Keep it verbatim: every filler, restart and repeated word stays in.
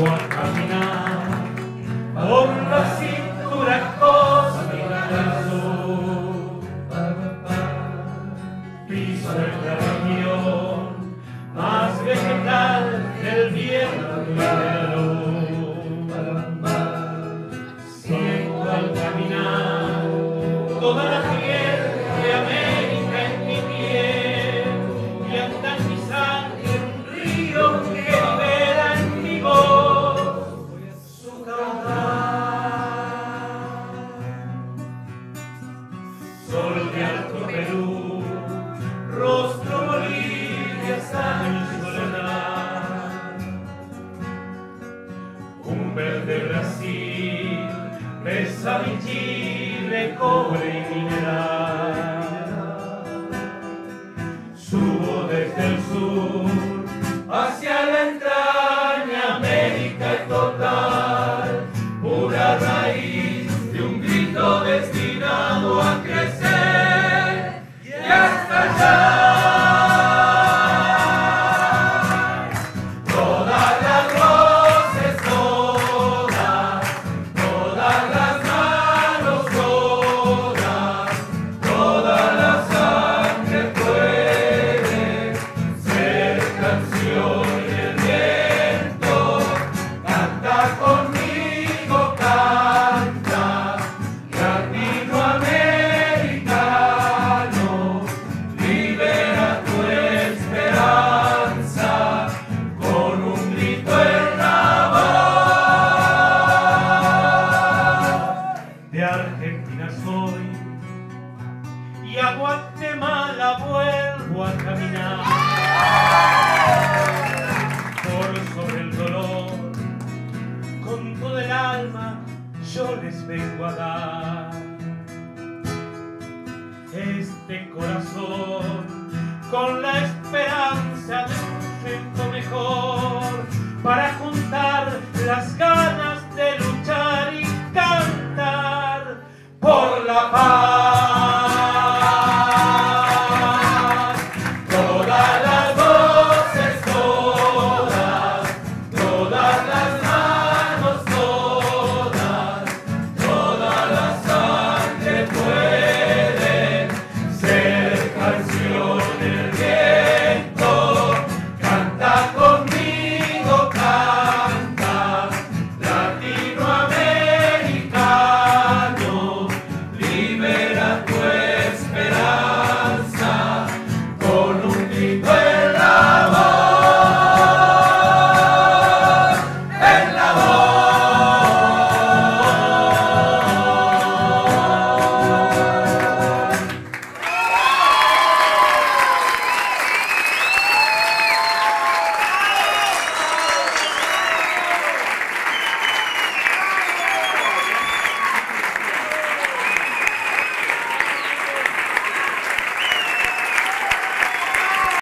salgo a caminar por la cintura cósmica del sur. Piso la región más vegetal del viento y de la luz. Siento al caminar toda la piel de América en mi piel y anda en mi sangre un río que libera en mi voz su caudal. Sol de alto Perú, rostro Bolivia, sangre y soledad. Un verde Brasil, besa mi Chile, cobre y mineral. Subo desde el sur hacia la entrada